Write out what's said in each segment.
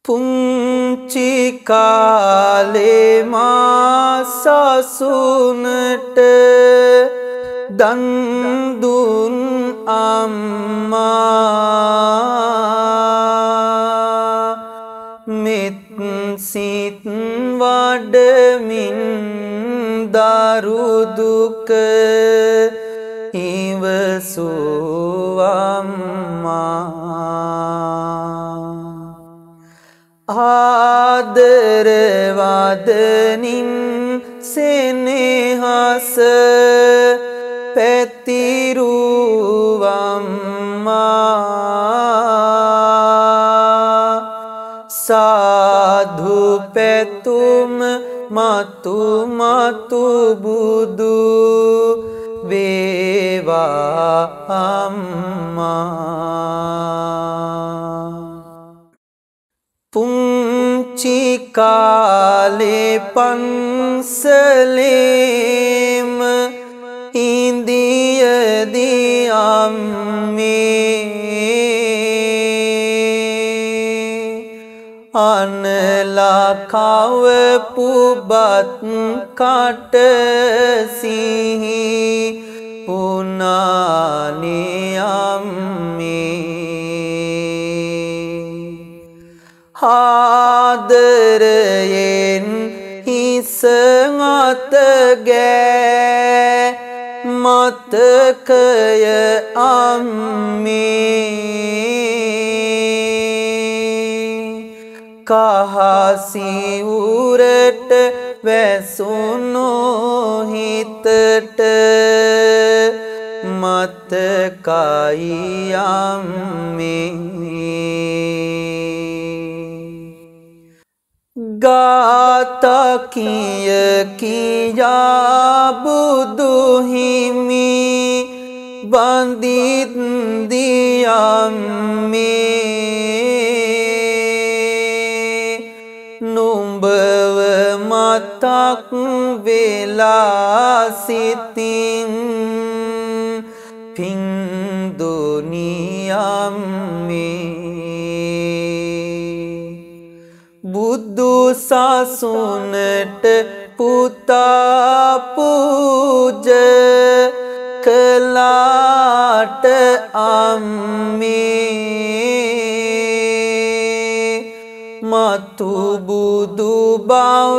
පුංචි කාලේ මා සසුනට දන් දුන් අම්මා මෙත් සිත් වඩමින් දරු දුක ඉවසූ ආදරවදනින් සෙනෙහස පැතිරූ අම්මා සාධු පැතුම් මතු මතු බුදු වේවා අම්මා පුංචි කාලේ පන්සලේම ඉඳියදී අම්මේ අනලා කවපු බත් කට සිහි පුනානේ අම්මේ ආදරයෙන් හිස අත ගෑ මතකය අම්මේ කහසිවුරට වැසුණු හිතට මතකයි අම්මේ ගාථා කිය කියා බුදු හිමි වඳිද්දී අම්මේ නුඹව මතක් වෙලා සිතින් පින් දුනියම්මේ බුදු සසුනට පුතා පූජ කළාට අම්මේ මතු බුදු බව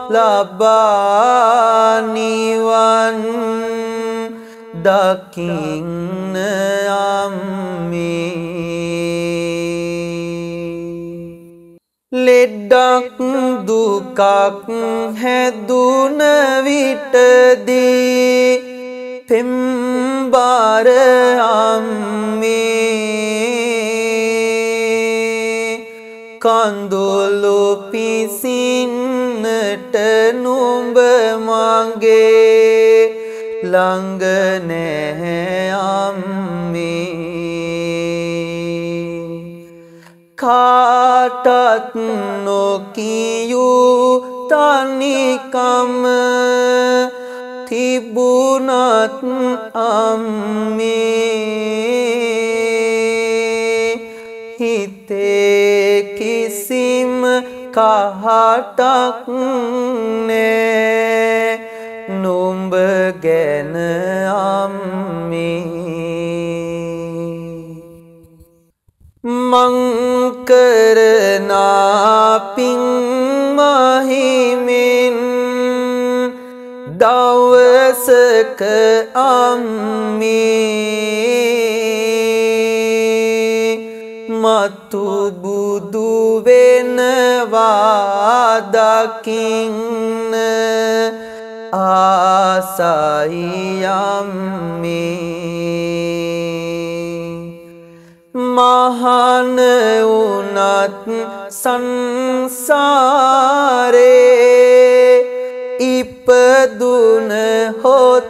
ලබා නිවන් දකින්න අම්මේ ලෙඩක් දුකක් හැදුන විටදී පෙම්බර අම්මේ කඳුළු පිසින්නට නුඹ මගේ ළඟ නැහැ අම්මේ කාටත් නොකියූ තනිකම තිබුණත් අම්මේ හිතේ කිසිම කහටක් නෑ නුඹ ගැන අම්මේ මං කරනා පින් මහිමින් දවසක අම්මේ මතු බුදු වෙනවා දකින්න ආසයි අම්මේ මහාන වුණත් සංසාරේ ඉපදුන හොත්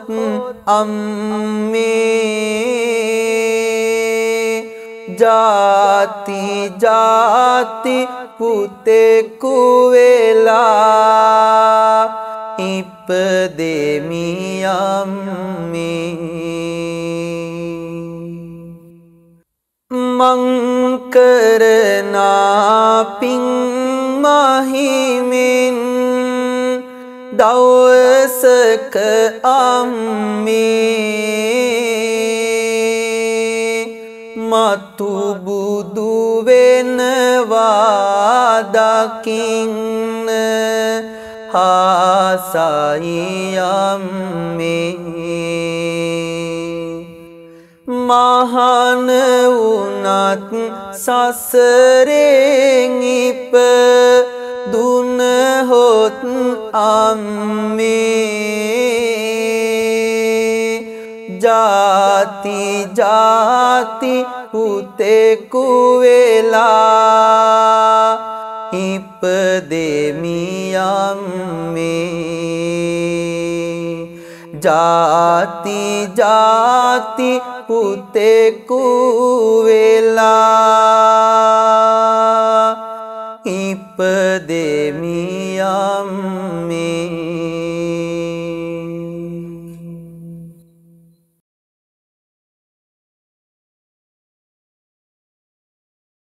අම්මේ ජාති ජාති පුතෙකු වෙලා ඉපදෙමි අම්මේ මං කරනා පින් දවසක අම්මේ මතු බුදු වෙනවා දකින්න ආසයි අම්මේ මහාන වුණත් සසරෙන් ඉපදුන හොත් අම්මේ ජාති ජාති පුතෙකු වෙලා ඉපදෙමි අම්මේ ජාති ජාති පුතෙකු වෙලා ඉපදෙමි අම්මේ